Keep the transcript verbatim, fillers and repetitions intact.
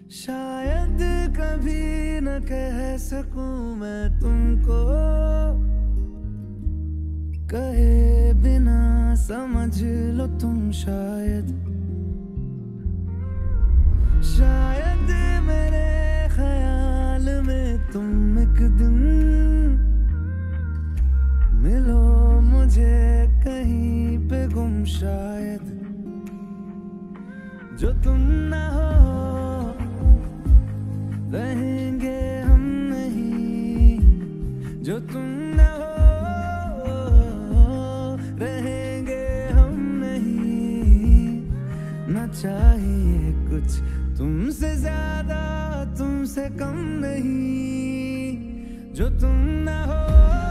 शायद कभी न कह सकूं मैं तुमको, कहे बिना समझ लो तुम शायद। शायद मेरे ख्याल में तुम एक दिन मिलो मुझे कहीं पे गुम शायद। जो तुम ना हो रहेंगे हम नहीं, जो तुम ना हो रहेंगे हम नहीं। ना चाहिए कुछ तुमसे ज्यादा तुमसे कम नहीं, जो तुम ना हो